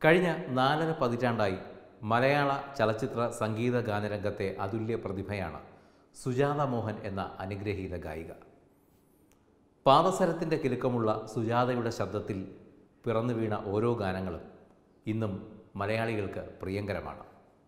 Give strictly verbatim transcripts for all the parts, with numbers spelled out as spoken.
കഴിഞ്ഞ നാലര പതിറ്റാണ്ടായി മലയാള ചലച്ചിത്ര സംഗീത ഗാനരംഗത്തെ അതുല്യ പ്രതിഭയാണ് സുജാത മോഹൻ എന്ന അനുഗ്രഹീത ഗായിക. പാദസരത്തിൻ്റെ കിലുക്കമുള്ള സുജാതയുടെ ശബ്ദത്തിൽ പിറന്നു വീണ ഓരോ ഗാനങ്ങളും ഇന്നും മലയാളികൾക്ക് പ്രിയങ്കരമാണ്.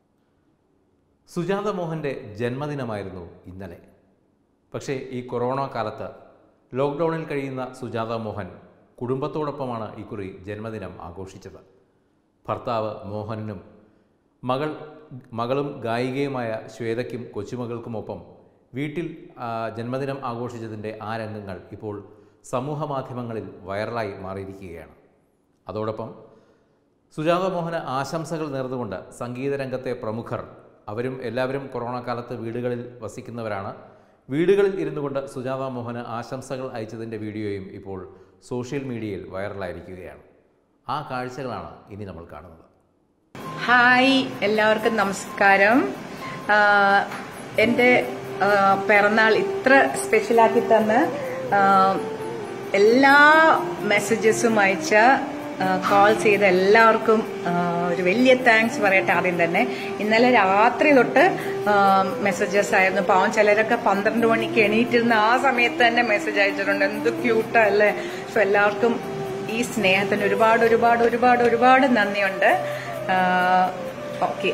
സുജാത മോഹൻ്റെ ജന്മദിനമായിരുന്നു ഇന്നലെ. പക്ഷേ ഈ കൊറോണ കാലത്ത് ലോക്ക്ഡൗണിൽ കഴിയുന്ന സുജാത മോഹൻ കുടുംബത്തോടൊപ്പമാണ് ഇക്കുറി ജന്മദിനം ആഘോഷിച്ചത്. ഭർത്താവ് മോഹനും മകൾ മകളും ഗായികയുമായ ശ്വേതയ്ക്കും കൊച്ചുമകൾക്കുമൊപ്പം വീട്ടിൽ ജന്മദിനം ആഘോഷിച്ചതിൻ്റെ ആ രംഗങ്ങൾ ഇപ്പോൾ സമൂഹ മാധ്യമങ്ങളിൽ വൈറലായി മാറിയിരിക്കുകയാണ്. അതോടൊപ്പം സുജാത മോഹന് ആശംസകൾ നേർന്നുകൊണ്ട് സംഗീതരംഗത്തെ പ്രമുഖർ, അവരും എല്ലാവരും കൊറോണ കാലത്ത് വീടുകളിൽ വസിക്കുന്നവരാണ്, വീടുകളിൽ ഇരുന്നു കൊണ്ട് സുജാത മോഹന് ആശംസകൾ അയച്ചതിൻ്റെ വീഡിയോയും ഇപ്പോൾ സോഷ്യൽ മീഡിയയിൽ വൈറലായിരിക്കുകയാണ്. ആ കാഴ്ചകളാണ് ഇനി നമ്മൾ കാണുന്നത്. ഹായ്, എല്ലാവർക്കും നമസ്കാരം. എൻ്റെ പിറന്നാൾ ഇത്ര സ്പെഷ്യലാക്കി തന്ന് എല്ലാ മെസ്സേജസും അയച്ച കോൾ ചെയ്ത എല്ലാവർക്കും ഒരു വലിയ താങ്ക്സ് പറയട്ടെ. ആദ്യം തന്നെ ഇന്നലെ രാത്രി തൊട്ട് മെസ്സേജസ് ആയിരുന്നു. പാവം ചിലരൊക്കെ പന്ത്രണ്ട് മണിക്ക് എണീറ്റിരുന്ന ആ സമയത്ത് തന്നെ മെസ്സേജ് അയച്ചിട്ടുണ്ട്. എന്ത് ക്യൂട്ടാ അല്ലേ. സോ എല്ലാവർക്കും ഈ സ്നേഹത്തിന് ഒരുപാട് ഒരുപാട് ഒരുപാട് ഒരുപാട് നന്ദിയുണ്ട്. Okay,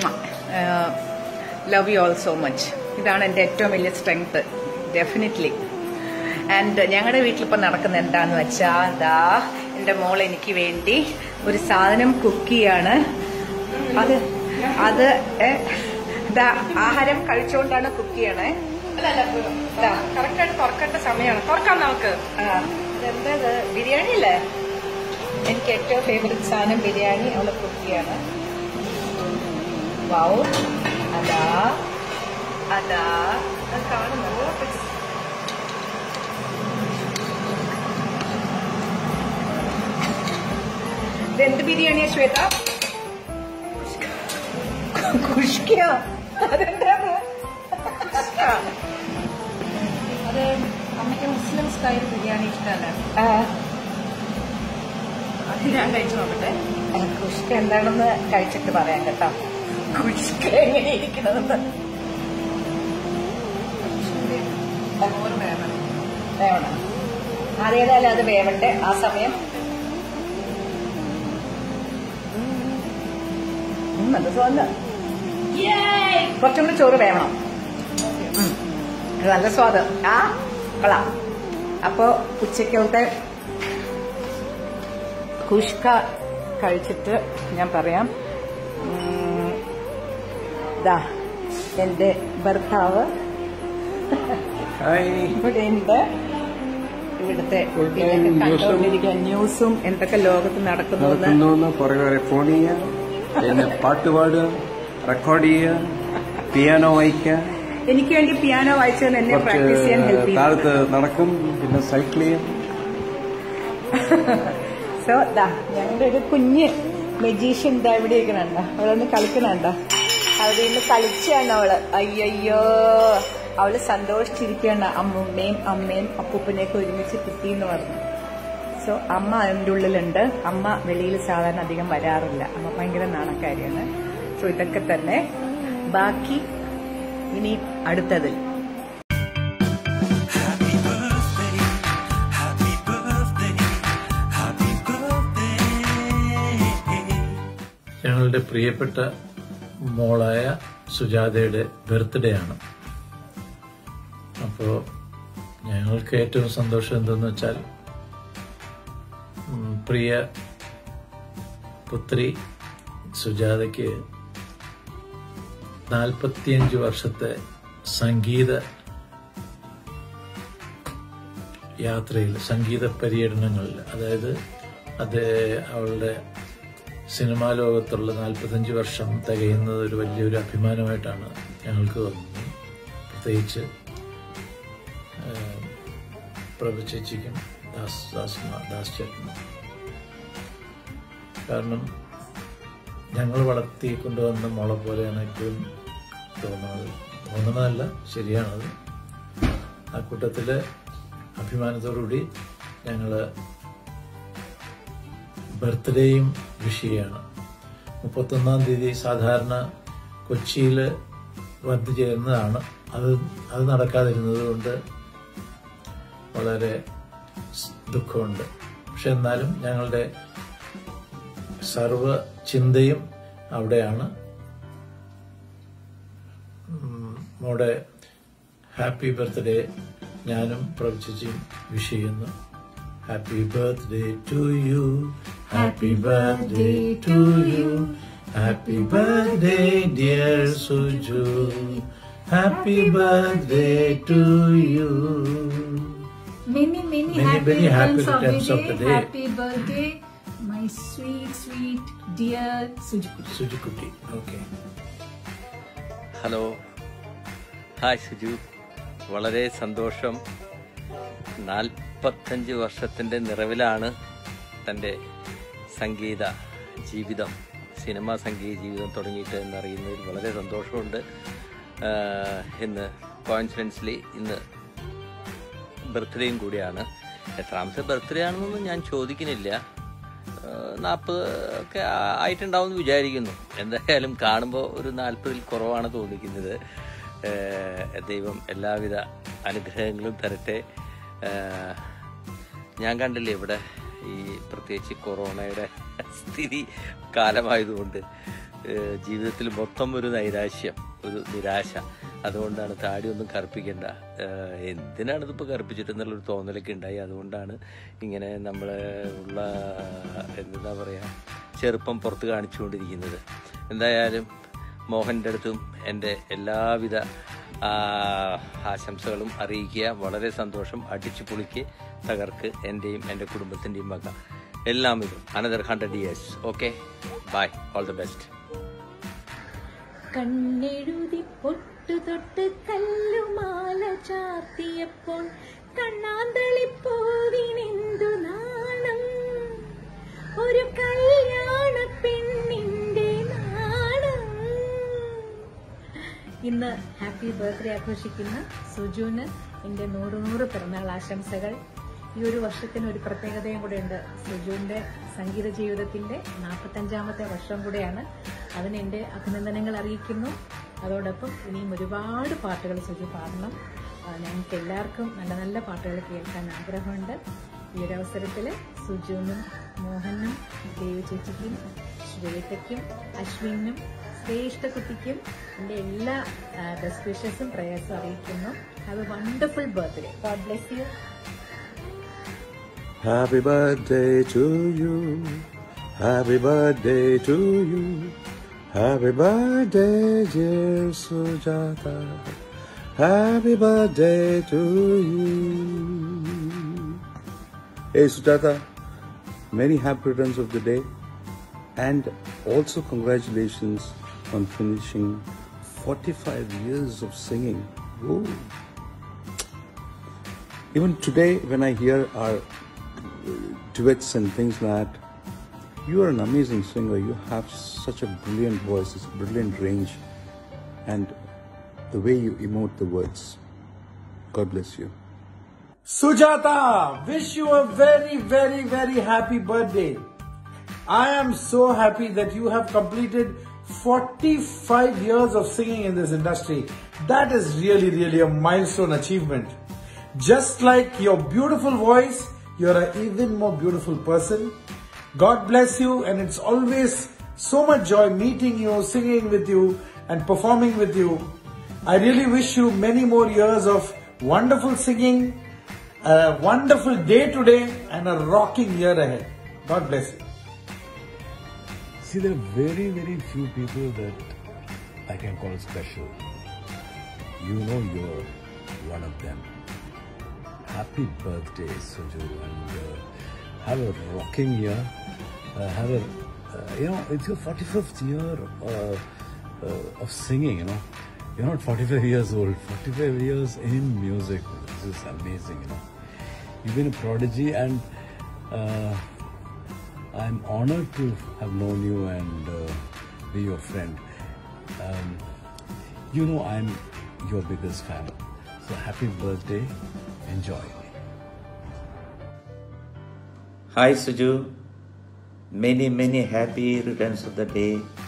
love you all so much. ഇതാണ് എൻ്റെ ഏറ്റവും വലിയ സ്ട്രെങ്ത്, ഡെഫിനറ്റ്ലി. ആൻഡ് ഞങ്ങളുടെ വീട്ടിലിപ്പോൾ നടക്കുന്ന എന്താന്ന് വെച്ചാൽ, എന്താ എൻ്റെ മോൾ എനിക്ക് വേണ്ടി ഒരു സാധനം കുക്ക് ചെയ്യാണ്. അത് അത് ഇതാ ആഹാരം കഴിച്ചുകൊണ്ടാണ് കുക്ക് ചെയ്യണേ. കറക്റ്റായിട്ട് തുറക്കേണ്ട സമയമാണ്. തുറക്കാം നമുക്ക്. ഇതെന്തത് ബിരിയാണി അല്ലേ? എനിക്ക് ഏറ്റവും ഫേവറേറ്റ് സാധനം ബിരിയാണി. അവള് കുക്ക് ചെയ്യാണ്. വൗ, അതാ അതാ കാണുന്നു. ഇതെന്ത് ബിരിയാണിയാ ശ്വേത? കുഷ്കയോ? അതെന്താണ്? അത് അമ്മയ്ക്ക് മുസ്ലിം സ്റ്റൈൽ ബിരിയാണി ഇഷ്ടമല്ല. അത് ഞാൻ കഴിച്ചു നോക്കട്ടെ. കുഷ്ക എന്താണെന്ന് കഴിച്ചിട്ട് പറയാം കേട്ടോ. കുഷ്ക എങ്ങനെ ഇരിക്കണമെന്ന് വേവണം വേവണം അതേതായാലും അത് വേവട്ടെ. ആ സമയം നല്ല സ്വാദ്. കുറച്ചും കൂടി ചോറ് വേവണം. നല്ല സ്വാദ്. ആ കൊള്ളാം. അപ്പോ ഉച്ചക്കത്തെ കുഷ്ക കഴിച്ചിട്ട് ഞാൻ പറയാം. ദാ എന്റെ ഭർത്താവ് ഇവിടെ ഉണ്ട്. ഇവിടുത്തെ കണ്ടുകൊണ്ടിരിക്കുക ന്യൂസും എന്തൊക്കെ ലോകത്ത് നടക്കുന്നു. ഫോൺ ചെയ്യുക, പിന്നെ പാട്ട് പാടുക, റെക്കോർഡ് ചെയ്യുക, പിയാനോ വായിക്കുക. എനിക്ക് വേണ്ടി പിയാനോ വായിച്ചത് എന്നെ പ്രാക്ടീസ് ചെയ്യാൻ ഹെൽപ്പ് ചെയ്യും. താഴത്ത് നടക്കും, പിന്നെ സൈക്കിൾ ചെയ്യും. സോ ദാ ഞങ്ങളുടെ ഒരു കുഞ്ഞ് മെജീഷ്യൻ ഇതാ ഇവിടെ ഇരിക്കണണ്ട. അവളൊന്ന് കളിക്കണണ്ട. അവിടെ ഇന്ന് കളിച്ചാണ് അവള്. അയ്യോ, അവള് സന്തോഷിച്ചിരിക്കുകയാണ്. അമ്മൂമ്മയും അമ്മയും അപ്പൂപ്പനെയൊക്കെ ഒരുമിച്ച് കിട്ടിയെന്ന് പറഞ്ഞു. സോ അമ്മ അതിൻ്റെ ഉള്ളിലുണ്ട്. അമ്മ വെളിയിൽ സാധാരണ അധികം വരാറില്ല. അമ്മ ഭയങ്കര നാണക്കാരിയാണ്. സോ ഇതൊക്കെ തന്നെ. ബാക്കി ഇനി അടുത്തതിൽ. ഞങ്ങളുടെ പ്രിയപ്പെട്ട മോളായ സുജാതയുടെ ബർത്ത്ഡേ ആണ്. അപ്പോൾ ഞങ്ങൾക്ക് ഏറ്റവും സന്തോഷം എന്തെന്ന് വെച്ചാൽ, പ്രിയ പുത്രി സുജാതയ്ക്ക് നാൽപ്പത്തിയഞ്ച് വർഷത്തെ സംഗീത യാത്രയിൽ, സംഗീത പര്യടനങ്ങളിൽ, അതായത് അത് അവളുടെ സിനിമാ ലോകത്തുള്ള നാൽപ്പത്തഞ്ച് വർഷം തികയുന്നത് ഒരു വലിയൊരു അഭിമാനമായിട്ടാണ് ഞങ്ങൾക്ക് തോന്നുന്നത്. പ്രത്യേകിച്ച് പ്രഭു ചേച്ചിക്കും ദാസ് ദാസ് ദാസ് ചേട്ടനും. കാരണം ഞങ്ങൾ വളർത്തി കൊണ്ടുവന്ന മോളെ പോലെയാണ് ഇപ്പോഴും തോന്നുന്നത്. തോന്നുന്നതല്ല, ശരിയാണത്. ആ കൂട്ടത്തിൽ അഭിമാനത്തോടുകൂടി ഞങ്ങൾ ബർത്ത്ഡേയും വിഷ് ചെയ്യാണ്. മുപ്പത്തൊന്നാം തീയതി സാധാരണ കൊച്ചിയിൽ വന്നു ചേരുന്നതാണ്. അത് അത് നടക്കാതിരുന്നത് കൊണ്ട് വളരെ ദുഃഖമുണ്ട്. പക്ഷെ എന്നാലും ഞങ്ങളുടെ സർവ ചിന്തയും അവിടെയാണ്. മോടെ ഹാപ്പി ബർത്ത്ഡേ ഞാനും പ്രവചിച്ചും വിഷ് ചെയ്യുന്നു. Happy birthday to you, happy birthday to you, happy birthday dear Suju, happy birthday to you. Many, many, Many, happy, many happy returns of the returns of the day. day. Happy birthday, my sweet, sweet, dear Sujukuti. Sujukutti. Okay. Hello, hi Suju. വളരെ സന്തോഷം. നാൽപ്പത്തഞ്ച് വർഷത്തിൻ്റെ നിറവിലാണ് തൻ്റെ സംഗീത ജീവിതം, cinema സംഗീത ജീവിതം തുടങ്ങിയിട്ട് എന്നറിയുന്നതിൽ വളരെ സന്തോഷമുണ്ട്. ഇന്ന് കോയിൻസിഡൻസ്ലി ഇന്ന് ബർത്ത്ഡേയും കൂടിയാണ്. എത്രാമത്തെ ബർത്ത്ഡേ ആണെന്നൊന്നും ഞാൻ ചോദിക്കുന്നില്ല. നാൽപ്പത് ഒക്കെ ആയിട്ടുണ്ടാവും എന്ന് വിചാരിക്കുന്നു. എന്തായാലും കാണുമ്പോൾ ഒരു നാൽപ്പതിൽ കുറവാണ് തോന്നിക്കുന്നത്. ദൈവം എല്ലാവിധ അനുഗ്രഹങ്ങളും തരട്ടെ. ഞാൻ കണ്ടില്ലേ ഇവിടെ ഈ പ്രത്യേകിച്ച് കൊറോണയുടെ സ്ഥിതി കാലമായതുകൊണ്ട് ജീവിതത്തിൽ മൊത്തം ഒരു നൈരാശ്യം, ഒരു നിരാശ. അതുകൊണ്ടാണ് താടിയൊന്നും കറുപ്പിക്കേണ്ട, എന്തിനാണിതിപ്പോൾ കറുപ്പിച്ചിട്ടെന്നുള്ളൊരു തോന്നലൊക്കെ ഉണ്ടായി. അതുകൊണ്ടാണ് ഇങ്ങനെ നമ്മൾ ഉള്ള എന്താ പറയുക ചെറുപ്പം പുറത്ത് കാണിച്ചുകൊണ്ടിരിക്കുന്നത്. എന്തായാലും മോഹൻ്റെ അടുത്തും എൻ്റെ എല്ലാവിധ ആശംസകളും അറിയിക്കുക. വളരെ സന്തോഷം. അടിച്ചു പൊളിക്ക്, തകർക്ക്. എൻ്റെയും എൻ്റെ കുടുംബത്തിൻ്റെയും വക എല്ലാം ഇതും another hundred years. Okay, bye, all the best. കണ്ണെഴുതി പൊട്ടു തൊട്ട് കല്ലുമാല ചാർത്തിയപ്പോൾ കണ്ണാന്തളിപ്പോവിനെന്തു നാണം, ഒരു കല്യാണ പെണ്ണിന്റെ നാണം. ഇന്ന് ഹാപ്പി ബർത്ത്ഡേ ആഘോഷിക്കുന്ന സുജുവിന് എൻ്റെ നൂറ് നൂറ് പിറന്നാൾ ആശംസകൾ. ഈ ഒരു വർഷത്തിന് ഒരു പ്രത്യേകതയും കൂടെ ഉണ്ട്. സുജുവിന്റെ സംഗീത ജീവിതത്തിന്റെ നാൽപ്പത്തഞ്ചാമത്തെ വർഷം കൂടെയാണ്. അതിന് എൻ്റെ അഭിനന്ദനങ്ങൾ അറിയിക്കുന്നു. അതോടൊപ്പം ഇനിയും ഒരുപാട് പാട്ടുകൾ സുജു പാടണം. ഞങ്ങൾക്ക് എല്ലാവർക്കും നല്ല നല്ല പാട്ടുകൾ കേൾക്കാൻ ആഗ്രഹമുണ്ട്. ഈ ഒരു അവസരത്തിൽ സുജുവിനും മോഹനും ദേവി ചേച്ചിക്കും ശ്വേതയ്ക്കും അശ്വിനും ശ്രേഷ്ഠകുട്ടിക്കും എൻ്റെ എല്ലാ ബെസ്റ്റ് വിഷസും പ്രേയേഴ്സും അറിയിക്കുന്നു. Have a wonderful birthday. God bless you. Happy birthday to you, happy birthday to you, happy birthday dear Sujata, happy birthday to you. Hey Sujata, many happy returns of the day and also congratulations on finishing forty-five years of singing. Woo. Even today when I hear our duets and things like that, you are an amazing singer. You have such a brilliant voice, it's a brilliant range, and the way you emote the words. God bless you. Sujata, wish you a very, very, very happy birthday. I am so happy that you have completed forty-five years of singing in this industry. That is really, really a milestone achievement. Just like your beautiful voice, you're an even more beautiful person. God bless you, and it's always so much joy meeting you, singing with you, and performing with you. I really wish you many more years of wonderful singing, a wonderful day today, and a rocking year ahead. God bless you. See, there are very, very few people that I can call special. You know you're one of them. Happy birthday, Suju, and uh, have a rocking year. Uh, have a, uh, you know, it's your forty-fifth year uh, uh, of singing, you know. You're not forty-five years old, forty-five years in music. This is amazing, you know. You've been a prodigy, and uh, I'm honored to have known you and uh, be your friend. Um, you know I'm your biggest fan. So happy birthday. Enjoy. Hi Suju, many many happy returns of the day.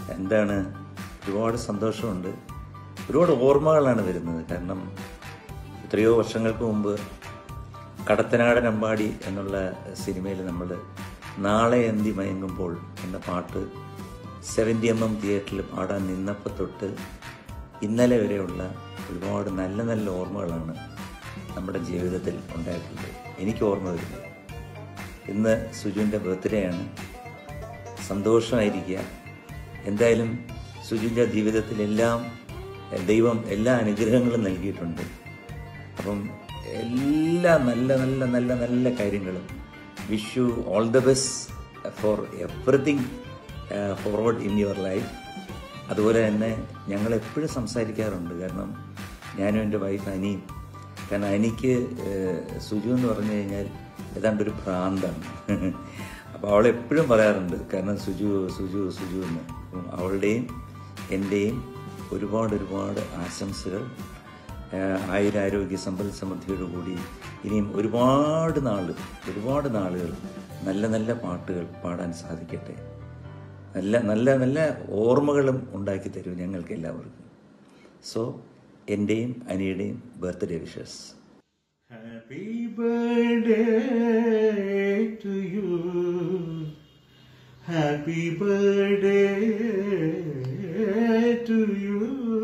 എന്താണ്, ഒരുപാട് സന്തോഷമുണ്ട്. ഒരുപാട് ഓർമ്മകളാണ് വരുന്നത്. കാരണം എത്രയോ വർഷങ്ങൾക്ക് മുമ്പ് കടത്തനാടൻ അമ്പാടി എന്നുള്ള സിനിമയിൽ നമ്മൾ നാളെ എന്തി മയങ്ങുമ്പോൾ എന്ന പാട്ട് സെവൻറ്റി എം എം തിയേറ്ററിൽ പാടാൻ നിന്നപ്പോൾ തൊട്ട് ഇന്നലെ വരെയുള്ള ഒരുപാട് നല്ല നല്ല ഓർമ്മകളാണ് നമ്മുടെ ജീവിതത്തിൽ ഉണ്ടായിട്ടുള്ളത്. എനിക്ക് ഓർമ്മ വരുന്നത് ഇന്ന് സുജുവിൻ്റെ ബർത്ത്ഡേ ആണ്. സന്തോഷമായിരിക്കുക. എന്തായാലും സുജുവിൻ്റെ ജീവിതത്തിലെല്ലാം ദൈവം എല്ലാ അനുഗ്രഹങ്ങളും നൽകിയിട്ടുണ്ട്. അപ്പം എല്ലാ നല്ല നല്ല നല്ല നല്ല കാര്യങ്ങളും wish you all the best for everything forward in your life. അതുപോലെ തന്നെ ഞങ്ങൾ എപ്പോഴും സംസാരിക്കാറുണ്ട്. കാരണം ഞാനും എൻ്റെ വൈഫ് അനിയും, കാരണം അനിക്ക് സുജു എന്ന് പറഞ്ഞു കഴിഞ്ഞാൽ ഏതാണ്ട് ഒരു ഭ്രാന്താണ്. അപ്പോൾ അവളെപ്പോഴും പറയാറുണ്ട്, കാരണം സുജു സുജു സുജു എന്ന്. അവളുടെയും എൻ്റെയും ഒരുപാട് ഒരുപാട് ആശംസകൾ. ആയുരാരോഗ്യ സമ്പൽ സമൃദ്ധിയോടുകൂടി ഇനിയും ഒരുപാട് നാൾ ഒരുപാട് നാളുകൾ നല്ല നല്ല പാട്ടുകൾ പാടാൻ സാധിക്കട്ടെ. നല്ല നല്ല നല്ല ഓർമ്മകളും ഉണ്ടാക്കി തരും ഞങ്ങൾക്ക് എല്ലാവർക്കും. സോ എൻ്റെയും അനിയുടെയും birthday wishes. Happy birthday to you, happy birthday to you,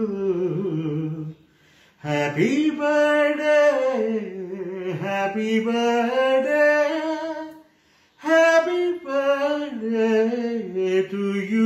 happy birthday, happy birthday, happy birthday to you.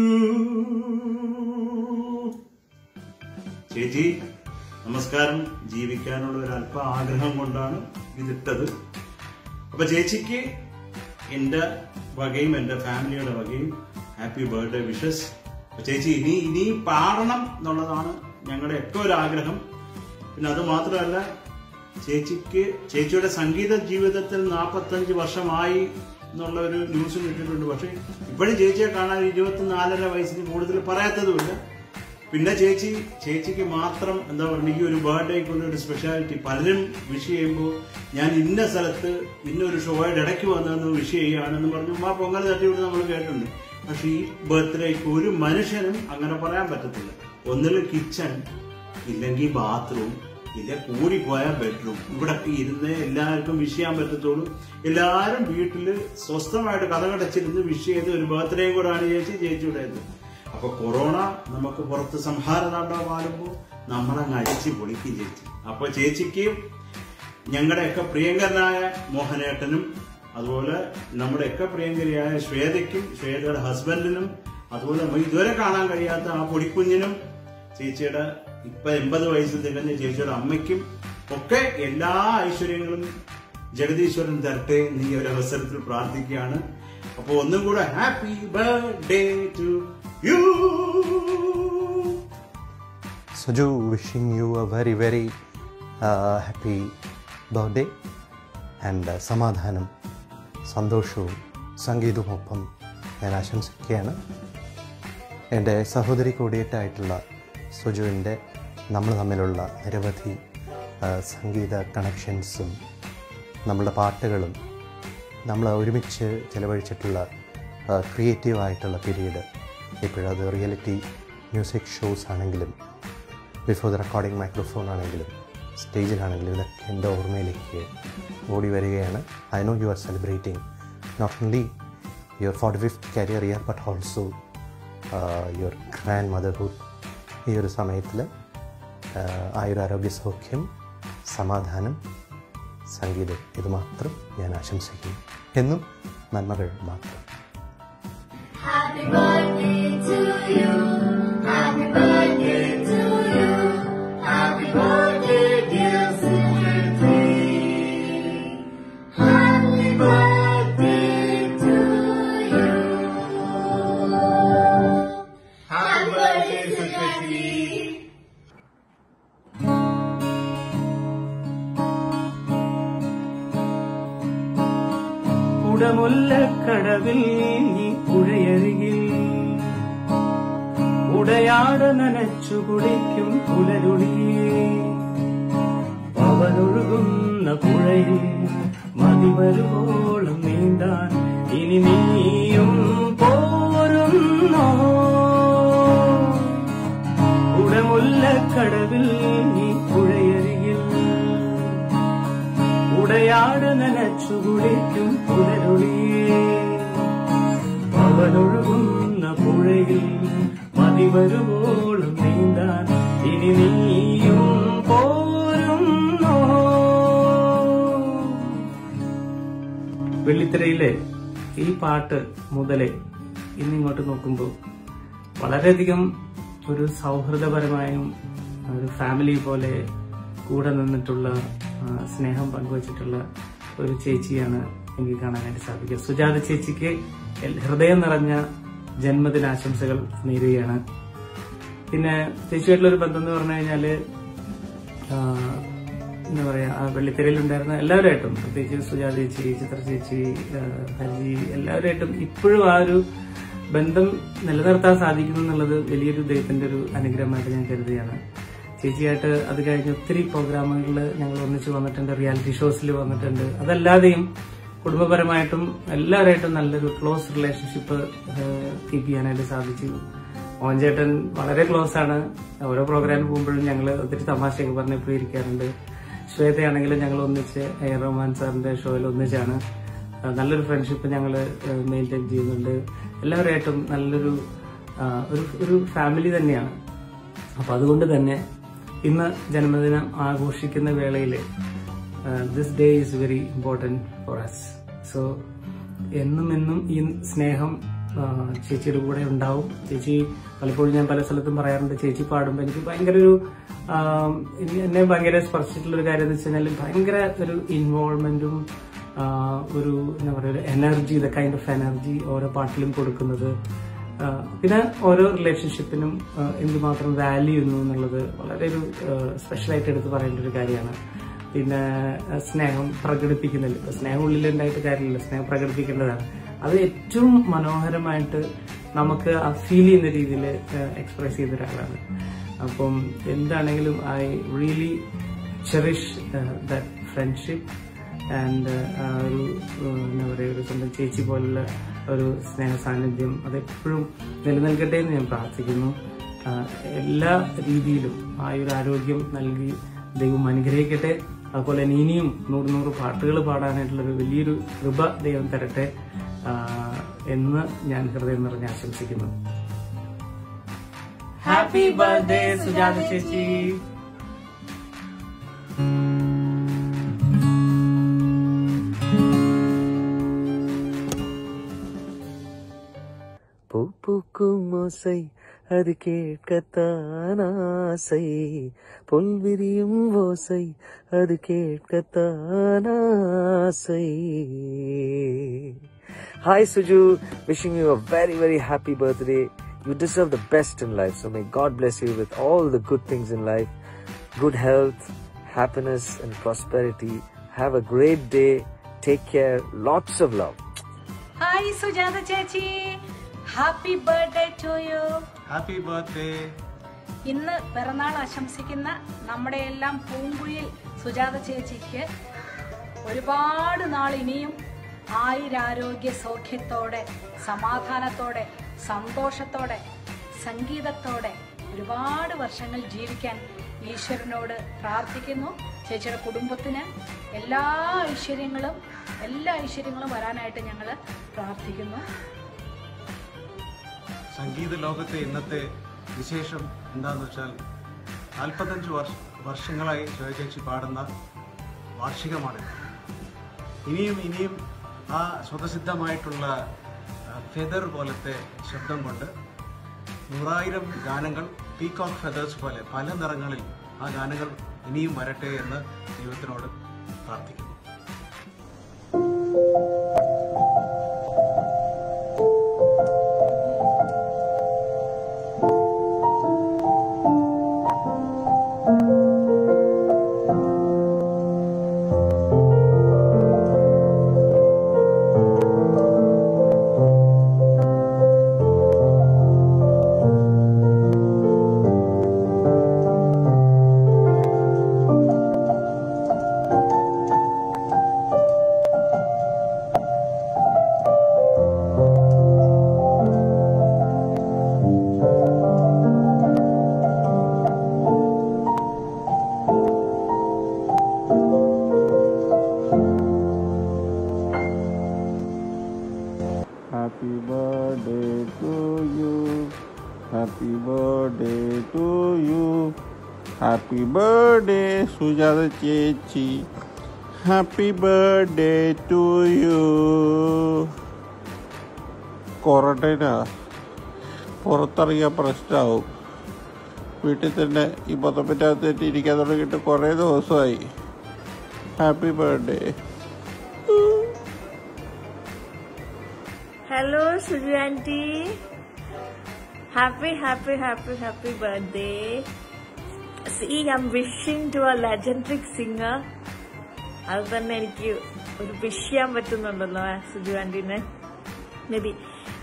ചേച്ചി നമസ്കാരം. ജീവിക്കാനുള്ള ഒരു അല്പ ആഗ്രഹം കൊണ്ടാണ് ഇതിട്ടത്. അപ്പൊ ചേച്ചിക്ക് എന്റെ വകയും എന്റെ ഫാമിലിയുടെ വകയും ഹാപ്പി ബർത്ത്ഡേ വിഷസ്. ചേച്ചി ഇനി ഇനി പാടണം എന്നുള്ളതാണ് ഞങ്ങളുടെ ഒക്കെ ഒരു ആഗ്രഹം. പിന്നെ അത് മാത്രമല്ല, ചേച്ചിക്ക് ചേച്ചിയുടെ സംഗീത ജീവിതത്തിൽ നാൽപ്പത്തഞ്ച് വർഷമായി എന്നുള്ള ഒരു ന്യൂസ് കിട്ടിയിട്ടുണ്ട്. പക്ഷെ ഇപ്പോഴും ചേച്ചിയെ കാണാൻ ഇരുപത്തിനാലര വയസ്സിന് കൂടുതൽ പറയാത്തതുമില്ല. പിന്നെ ചേച്ചി ചേച്ചിക്ക് മാത്രം എന്താ പറയുക, ഈ ഒരു ബർത്ത്ഡേക്കുള്ള ഒരു സ്പെഷ്യാലിറ്റി. പലരും വിഷ് ചെയ്യുമ്പോൾ ഞാൻ ഇന്ന സ്ഥലത്ത് ഇന്നൊരു ഷോയുടെ ഇടയ്ക്ക് വന്നതെന്ന് വിഷ് ചെയ്യുകയാണെന്ന് പറഞ്ഞു ആ പൊങ്കൽ തട്ടിവിട്ട് നമ്മൾ കേട്ടിട്ടുണ്ട്. പക്ഷെ ഈ ബർത്ത്ഡേക്ക് ഒരു മനുഷ്യനും അങ്ങനെ പറയാൻ പറ്റത്തില്ല. ഒന്നിൽ കിച്ചൺ, ഇല്ലെങ്കിൽ ബാത്റൂം, ഇല്ല കൂടിപ്പോയാൽ ബെഡ്റൂം. ഇവിടെ ഇരുന്ന് എല്ലാവർക്കും വിഷ് ചെയ്യാൻ പറ്റത്തുള്ളൂ. എല്ലാവരും വീട്ടിൽ സ്വസ്ഥമായിട്ട് കഥകടച്ചിരുന്ന് വിഷ് ചെയ്ത് ഒരു ബർത്ത്ഡേയും കൂടാണ് ചേച്ചി ചേച്ചിയുടേത്. അപ്പൊ കൊറോണ നമുക്ക് പുറത്ത് സംഹാരതാണ്ഡവം ആടുമ്പോൾ നമ്മളങ്ങ് അടിച്ച് പൊളിക്കും ചേച്ചി. അപ്പൊ ചേച്ചിക്ക് ഞങ്ങളുടെയൊക്കെ പ്രിയങ്കരനായ മോഹനേട്ടനും അതുപോലെ നമ്മുടെയൊക്കെ പ്രിയങ്കരിയായ ശ്വേതയ്ക്കും ശ്വേതയുടെ ഹസ്ബൻഡിനും അതുപോലെ ഇതുവരെ കാണാൻ കഴിയാത്ത ആ പൊടിക്കുഞ്ഞിനും ചേച്ചിയുടെ ഇപ്പൊ എൺപത് വയസ്സ് തികഞ്ഞ ചേച്ചിയുടെ അമ്മയ്ക്കും ഒക്കെ എല്ലാ ഐശ്വര്യങ്ങളും ജഗദീശ്വരൻ തരട്ടെ എന്ന് ഈ ഒരു അവസരത്തിൽ പ്രാർത്ഥിക്കുകയാണ്. അപ്പൊ ഒന്നും കൂടെ happy birthday to you. Suju, wishing you a very very uh, happy birthday and uh, സമാധാനം സന്തോഷവും സംഗീതവുമൊപ്പം ഞാൻ ആശംസിക്കുകയാണ്. എൻ്റെ സഹോദരി കൂടിയിട്ടായിട്ടുള്ള സുജുവിൻ്റെ നമ്മൾ തമ്മിലുള്ള നിരവധി സംഗീത കണക്ഷൻസും നമ്മളുടെ പാട്ടുകളും നമ്മൾ ഒരുമിച്ച് ചിലവഴിച്ചിട്ടുള്ള ക്രിയേറ്റീവായിട്ടുള്ള പീരീഡ്, ഇപ്പോഴത് റിയാലിറ്റി മ്യൂസിക് ഷോസ് ആണെങ്കിലും ബിഫോർ ദ റെക്കോർഡിംഗ് മൈക്രോഫോൺ ആണെങ്കിലും സ്റ്റേജിലാണെങ്കിലും ഇതൊക്കെ എൻ്റെ ഓർമ്മയിലേക്ക് ഓടി വരികയാണ്. I know you are celebrating not only your forty fifth career year but also your grandmotherhood. ഈ ഒരു സമയത്തിൽ ആയുരാരോഗ്യ സൗഖ്യം, സമാധാനം, സംഗീതം, ഇത് മാത്രം ഞാൻ ആശംസിക്കുന്നു. എന്നും നന്മകൾ മാത്രം. Happy birthday to you. Happy birthday to you. Happy birthday dear Suji. Happy birthday to you. Happy birthday Suji. ഉടമുല്ലക്കടവിൽ നീ പുഴയരികിൽ ഉടയാട നനച്ചു കുളിക്കും പുലരുളിയേ, പവനൊഴുകുന്ന പുഴയിൽ മതിവരുവോളം നീന്താൻ ഇനി നീയും പോരുന്നോ? നനച്ചു കുളിക്കും പുലരുളിയേ അവനൊഴുകുന്ന പുഴയിൽ മതിവരുവോളം നീന്താൻ ഇനി നീയും പോരുന്നോ. വെള്ളിത്തിരയിലെ ഈ പാട്ട് മുതലേ ഇന്നിങ്ങോട്ട് നോക്കുമ്പോൾ വളരെയധികം ഒരു സൗഹൃദപരമായും ഒരു ഫാമിലി പോലെ കൂടെ നിന്നിട്ടുള്ള സ്നേഹം പങ്കുവച്ചിട്ടുള്ള ഒരു ചേച്ചിയാണ് എനിക്ക് കാണാനായിട്ട് സാധിക്കുക. സുജാത ചേച്ചിക്ക് ഹൃദയം നിറഞ്ഞ ജന്മദിനാശംസകൾ നേരുകയാണ്. പിന്നെ ചേച്ചിയായിട്ടുള്ളൊരു ബന്ധം എന്ന് പറഞ്ഞു കഴിഞ്ഞാല് എന്താ പറയാ, ആ വെള്ളിത്തിരയിലുണ്ടായിരുന്ന എല്ലാവരുമായിട്ടും, പ്രത്യേകിച്ച് സുജാത ചേച്ചി, ചിത്ര ചേച്ചി, ഹരി, എല്ലാവരുമായിട്ടും ഇപ്പോഴും ആ ഒരു ബന്ധം നിലനിർത്താൻ സാധിക്കുന്നു എന്നുള്ളത് വലിയൊരു ദൈവത്തിന്റെ ഒരു അനുഗ്രഹമായിട്ട് ഞാൻ കരുതുകയാണ്. ചേച്ചിയായിട്ട് അത് കഴിഞ്ഞ് ഒത്തിരി പ്രോഗ്രാമുകളിൽ ഞങ്ങൾ ഒന്നിച്ച് വന്നിട്ടുണ്ട്, റിയാലിറ്റി ഷോസിൽ വന്നിട്ടുണ്ട്. അതല്ലാതെയും കുടുംബപരമായിട്ടും എല്ലാവരായിട്ടും നല്ലൊരു ക്ലോസ് റിലേഷൻഷിപ്പ് കീപ്പ് ചെയ്യാനായിട്ട് സാധിച്ചു. മോഹൻചേട്ടൻ വളരെ ക്ലോസ് ആണ്. ഓരോ പ്രോഗ്രാമിൽ പോകുമ്പോഴും ഞങ്ങൾ ഒത്തിരി തമാശയൊക്കെ പറഞ്ഞ് എപ്പോഴും ഇരിക്കാറുണ്ട്. ശ്വേതയാണെങ്കിലും ഞങ്ങൾ ഒന്നിച്ച് എ ആർ റഹ്മാൻ സാറിന്റെ ഷോയിൽ ഒന്നിച്ചാണ്. നല്ലൊരു ഫ്രണ്ട്ഷിപ്പ് ഞങ്ങൾ മെയിൻറ്റെയിൻ ചെയ്യുന്നുണ്ട്. എല്ലാവരുമായിട്ടും നല്ലൊരു ഒരു ഫാമിലി തന്നെയാണ്. അപ്പൊ അതുകൊണ്ട് തന്നെ ഇന്ന് ജന്മദിനം ആഘോഷിക്കുന്ന വേളയിൽ this day is very important for us. So എന്നും എന്നും ഈ സ്നേഹം ചേച്ചിയുടെ കൂടെ ഉണ്ടാവും. ചേച്ചി പലപ്പോഴും ഞാൻ പല സ്ഥലത്തും പറയാറുണ്ട്, ചേച്ചി പാടുമ്പോൾ എനിക്ക് ഭയങ്കര ഒരു എന്നെ ഭയങ്കര സ്പർശിച്ചിട്ടുള്ള ഒരു കാര്യം എന്ന് വെച്ച് കഴിഞ്ഞാൽ ഭയങ്കര ഒരു ഇൻവോൾവ്മെന്റും ഒരു എന്താ പറയുക ഒരു energy, the kind of energy ഓരോ പാട്ടിലും കൊടുക്കുന്നത്. പിന്നെ ഓരോ റിലേഷൻഷിപ്പിനും എന്തുമാത്രം വാല്യൂ ചെയ്യുന്നു എന്നുള്ളത് വളരെ ഒരു സ്പെഷ്യലായിട്ട് എടുത്ത് പറയേണ്ട ഒരു കാര്യമാണ്. പിന്നെ സ്നേഹം പ്രകടിപ്പിക്കുന്നില്ല, സ്നേഹം ഉള്ളിലുണ്ടായിട്ട് കാര്യമില്ല, സ്നേഹം പ്രകടിപ്പിക്കേണ്ടതാണ്. അത് ഏറ്റവും മനോഹരമായിട്ട് നമുക്ക് ആ ഫീൽ ചെയ്യുന്ന രീതിയിൽ എക്സ്പ്രസ് ചെയ്ത ഒരാളാണ്. അപ്പം എന്താണെങ്കിലും I really cherish that friendship and ഒരു എന്താ പറയുക ഒരു സ്വന്തം ചേച്ചി പോലുള്ള ഒരു സ്നേഹ സാന്നിധ്യം അതെപ്പോഴും നിലനിൽക്കട്ടെ എന്ന് ഞാൻ പ്രാർത്ഥിക്കുന്നു. എല്ലാ രീതിയിലും ആ ഒരു ആരോഗ്യം നൽകി ദൈവം അനുഗ്രഹിക്കട്ടെ. അതുപോലെ തന്നെ ഇനിയും നൂറ് നൂറ് പാട്ടുകൾ പാടാനായിട്ടുള്ളൊരു വലിയൊരു കൃപ ദൈവം തരട്ടെ എന്ന് ഞാൻ ഹൃദയം നിറഞ്ഞ് ആശംസിക്കുന്നു. ഹാപ്പി ബർത്ത്ഡേ സുജാത ചേച്ചി. பூக்கும் ஓசை அது கேட்கத்தான் ஆசை, புல்விரியும் ஓசை அது கேட்கத்தான் ஆசை. Hi Suju, wishing you a very very happy birthday. You deserve the best in life, so may God bless you with all the good things in life, good health, happiness and prosperity. Have a great day. Take care. Lots of love. Hi Sujata Chechi. Happy birthday to you. Happy birthday. ഇന്ന് പിറന്നാൾ ആശംസിക്കുന്ന നമ്മുടെ എല്ലാം പൂങ്കുഴിയിൽ സുജാത ചേച്ചിക്ക് ഒരുപാട് നാൾ ഇനിയും ആയുരാരോഗ്യ സൗഖ്യത്തോടെ സമാധാനത്തോടെ സന്തോഷത്തോടെ സംഗീതത്തോടെ ഒരുപാട് വർഷങ്ങൾ ജീവിക്കാൻ ഈശ്വരനോട് പ്രാർത്ഥിക്കുന്നു. ചേച്ചിയുടെ കുടുംബത്തിന് എല്ലാ ഐശ്വര്യങ്ങളും എല്ലാ ഐശ്വര്യങ്ങളും വരാനായിട്ട് ഞങ്ങൾ പ്രാർത്ഥിക്കുന്നു. സംഗീത ലോകത്തെ ഇന്നത്തെ വിശേഷം എന്താണെന്ന് വെച്ചാൽ നാൽപ്പത്തഞ്ച് വർഷ വർഷങ്ങളായി ശ്വേത ചേച്ചി പാടുന്ന വാർഷികമാണ്. ഇനിയും ഇനിയും ആ സ്വതസിദ്ധമായിട്ടുള്ള ഫെദർ പോലത്തെ ശബ്ദം കൊണ്ട് നൂറായിരം ഗാനങ്ങൾ പീകോക്ക് ഫെദേഴ്സ് പോലെ പല നിറങ്ങളിൽ ആ ഗാനങ്ങൾ ഇനിയും വരട്ടെ എന്ന് ദൈവത്തിനോട് പ്രാർത്ഥിക്കുന്നു. Happy birthday to you. Happy birthday to you. Happy birthday, Sujata Chechi. Happy birthday to you. ക്വാറന്റൈനാ, പുറത്തിറങ്ങിയ പ്രശ്നമാവും. വീട്ടിൽ തന്നെ ഈ പത്തൊമ്പതിൻ്റെ അകത്തേറ്റ് ഇരിക്കാൻ തുടങ്ങിയിട്ട് കുറേ ദിവസമായി. Happy birthday. Hello, Suju auntie. Happy, happy, happy, happy birthday. See, I'm wishing to a legendary singer. അത് തന്നെ എനിക്ക് ഒരു വിഷ് ചെയ്യാൻ പറ്റുന്നുണ്ടല്ലോ സുജു ആന്റീനെ. May be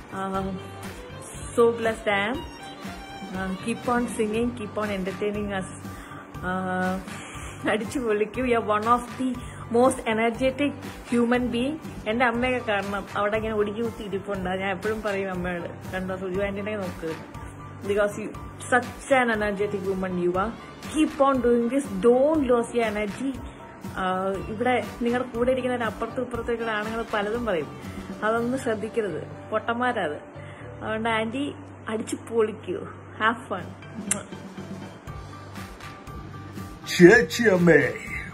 so blessed I am. Uh, keep on singing, keep on entertaining us. അടിച്ചു പൊളിക്കൂ. You are one of the most energetic human being. എന്റെ അമ്മയൊക്കെ കാരണം അവിടെ ഇങ്ങനെ ഒടുക്കി കുത്തി ഇരിപ്പുണ്ട്. ഞാൻ എപ്പോഴും പറയും അമ്മയോട്, കണ്ടോ സുജു ആന്റിനെ നോക്ക്, because you such an energetic woman you are. Keep on doing this, don't lose your energy. ഇവിടെ നിങ്ങളുടെ കൂടെ ഇരിക്കുന്ന അപ്പുറത്തും ഇപ്പുറത്തേക്കുള്ള ആണുങ്ങൾ പലതും പറയും, അതൊന്നും ശ്രദ്ധിക്കരുത്, പൊട്ടന്മാരത്. അതുകൊണ്ട് ആന്റി അടിച്ചു പൊളിക്കൂ. Have fun. Chechiame.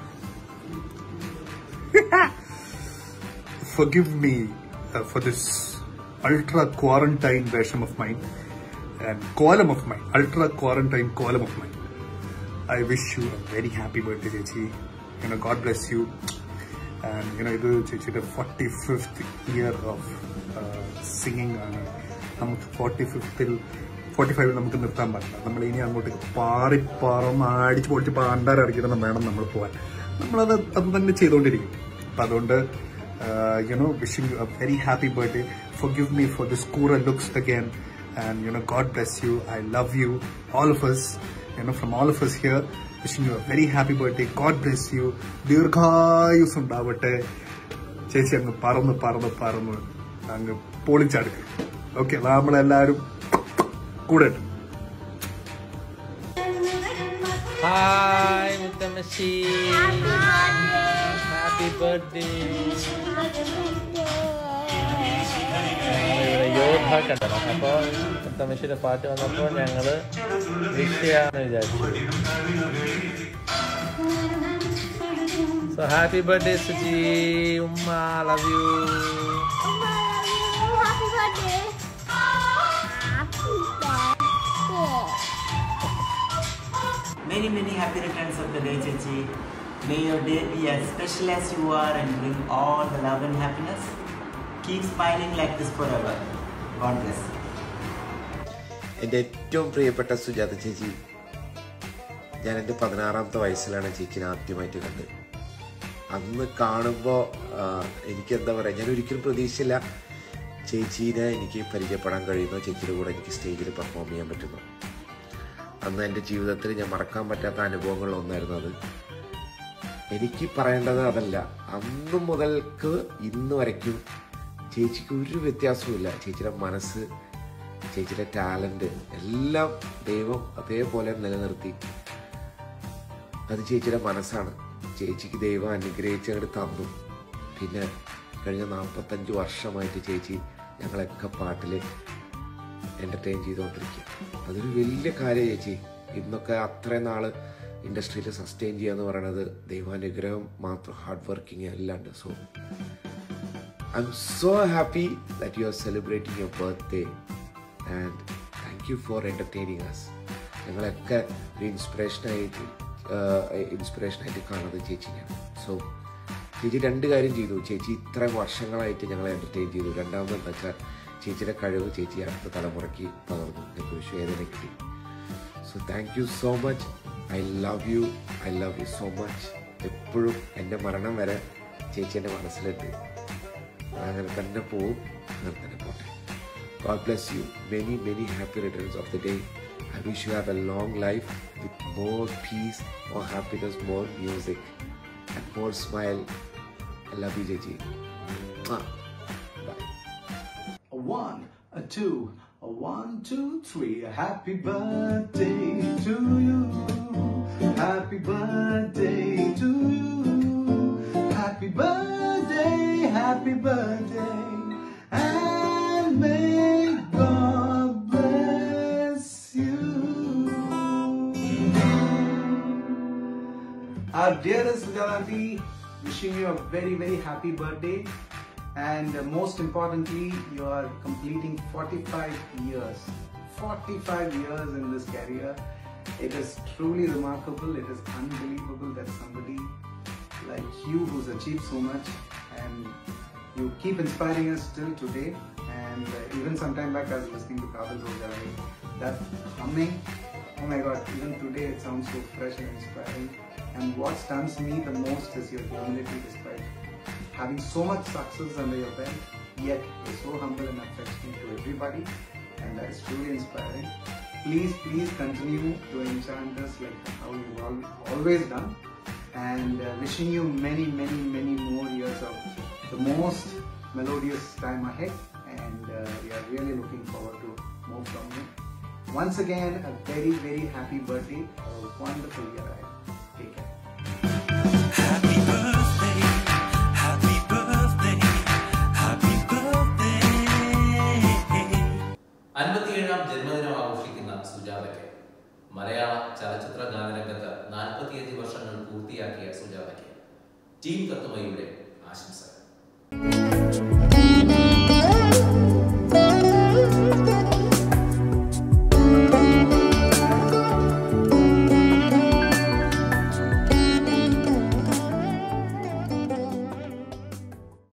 Forgive me uh, for this ultra quarantine version of mine and column of mine, ultra quarantine column of mine. I wish you a very happy birthday, Chechi. You know, God bless you. And you know, ഇത് ചേച്ചിയുടെ forty fifth year of singing ആണ്. നമുക്ക് forty ഫിഫ്ത്തിൽ forty ഫൈവിൽ നമുക്ക് നിർത്താൻ പറ്റില്ല. നമ്മൾ ഇനി അങ്ങോട്ട് പാറി പറന്ന് അടിച്ച് പൊളിച്ച് പാണ്ടാരടിക്കണം വേണം നമ്മൾ പോകാൻ. നമ്മളത് അത് തന്നെ ചെയ്തുകൊണ്ടിരിക്കും. അപ്പം അതുകൊണ്ട് you know wishing you a very happy birthday. Forgive me for the scorer looks again. And you know, God bless you. I love you, all of us. You know, from all of us here, wishing you a very happy birthday. God bless you. ദീർഘായുസ് ഉണ്ടാവട്ടെ. ചേച്ചി അങ്ങ് പറന്ന് പറന്ന് പറന്ന് അങ്ങ് പൊളിച്ചടുക്കും. Okay, നമ്മളെല്ലാവരും കൂടെ. ഹായ് മുത്തമ്മച്ചി, ഹാപ്പി ബർത്ത്ഡേ. ഇവിടെ യോധ കണ്ടണം. അപ്പോൾ മുത്തമ്മച്ചിയുടെ പാട്ട് വന്നപ്പോൾ ഞങ്ങൾ വിഷ് ചെയ്യാമെന്ന് വിചാരിച്ചു. So happy birthday Suji. ഉമ്മ love you. Many, many happy returns of the day, Chechi. May your day be as special as you are and bring all the love and happiness. Keep smiling like this forever. God bless. എൻ്റെ ഏറ്റവും പ്രിയപ്പെട്ട സുജാത ചേച്ചി, ഞാൻ എൻ്റെ പതിനാറാമത്തെ വയസ്സിലാണ് ചേച്ചിനെ ആദ്യമായിട്ട് കണ്ടത്. അന്ന് കാണുമ്പോൾ എനിക്കെന്താ പറയുക, ഞാൻ ഒരിക്കലും പ്രതീക്ഷിച്ചില്ല ചേച്ചീനെ എനിക്ക് പരിചയപ്പെടാൻ കഴിയുന്നു, ചേച്ചിയുടെ കൂടെ എനിക്ക് സ്റ്റേജിൽ പെർഫോം ചെയ്യാൻ പറ്റുന്നു. അന്ന് എൻ്റെ ജീവിതത്തിൽ ഞാൻ മറക്കാൻ പറ്റാത്ത അനുഭവങ്ങളിലൊന്നായിരുന്നു അത്. എനിക്ക് പറയേണ്ടത് അതല്ല, അന്ന് മുതൽക്ക് ഇന്ന് വരയ്ക്കും ചേച്ചിക്ക് ഒരു വ്യത്യാസവുമില്ല. ചേച്ചിയുടെ മനസ്സ്, ചേച്ചിയുടെ ടാലൻറ്റ് എല്ലാം ദൈവം അതേപോലെ നിലനിർത്തി. അത് ചേച്ചിയുടെ മനസ്സാണ്. ചേച്ചിക്ക് ദൈവം അനുഗ്രഹിച്ചങ്ങോട്ട് തന്നു. പിന്നെ കഴിഞ്ഞ നാൽപ്പത്തഞ്ച് വർഷമായിട്ട് ചേച്ചി ഞങ്ങളൊക്കെ പാട്ടിൽ എൻ്റർടൈൻ ചെയ്തുകൊണ്ടിരിക്കുക. അതൊരു വലിയ കാര്യം ചേച്ചി. ഇന്നൊക്കെ അത്രയും നാൾ ഇൻഡസ്ട്രിയിൽ സസ്റ്റെയിൻ ചെയ്യുക എന്ന് പറയുന്നത് ദൈവാനുഗ്രഹം മാത്രം, ഹാർഡ് വർക്കിംഗ് അല്ലാണ്ട്. So I am so happy that you are celebrating your birthday and thank you for entertaining us. ഞങ്ങളൊക്കെ ഒരു ഇൻസ്പിറേഷനായിട്ട് ഇൻസ്പിറേഷനായിട്ട് കാണുന്നത് ചേച്ചിയാണ്. സോ ചേച്ചി രണ്ട് കാര്യം ചെയ്തു. ചേച്ചി ഇത്രയും വർഷങ്ങളായിട്ട് ഞങ്ങളെ എൻ്റർടൈൻ ചെയ്തു. രണ്ടാമത് എന്താ വെച്ചാൽ ചേച്ചിയുടെ കഴിവ് ചേച്ചി അടുത്ത തലമുറയ്ക്ക് പകർന്നു. എനിക്ക് വിശ്വേദന കിട്ടി. So thank you so much. I love you, I love you so much. എപ്പോഴും എൻ്റെ മരണം വരെ ചേച്ചി എൻ്റെ മനസ്സിലുണ്ട്. അങ്ങനെ തന്നെ പോവും, അങ്ങനെ തന്നെ പോട്ടെ. God bless you. Many, many happy returns of the day. I wish you have a long life with more peace, more happiness, more music, and more smile. I love you, Jeji. Bye. A one, a two, a one, two, three. A happy birthday to you. Happy birthday to you. Happy birthday, happy birthday. And Our dearest Sujata aunty, wishing you a very very happy birthday, and uh, most importantly, you are completing forty-five years. forty-five years in this career. It is truly remarkable. It is unbelievable that somebody like you who's achieved so much, and you keep inspiring us till today. And uh, even some time back I was listening to Kabul Rojari. That humming, oh my god, even today it sounds so fresh and inspiring. And what stuns me the most is your humility despite having so much success under your belt, yet you're so humble and affectionate to everybody, and that is truly inspiring. Please, please continue to enchant us like how you've al- always done, and uh, wishing you many, many, many more years of the most melodious time ahead, and uh, we are really looking forward to more from you. Once again, a very, very happy birthday, a wonderful year ahead. Take care. അൻപത്തിയേഴാം ജന്മദിനം ആഘോഷിക്കുന്ന സുജാതയ്ക്ക്, മലയാള ചലച്ചിത്ര ഗാനരംഗത്ത് നാൽപ്പത്തിയഞ്ച് വർഷങ്ങൾ പൂർത്തിയാക്കിയ സുജാതയ്ക്ക് team തത്വമയുടെ ആശംസകൾ.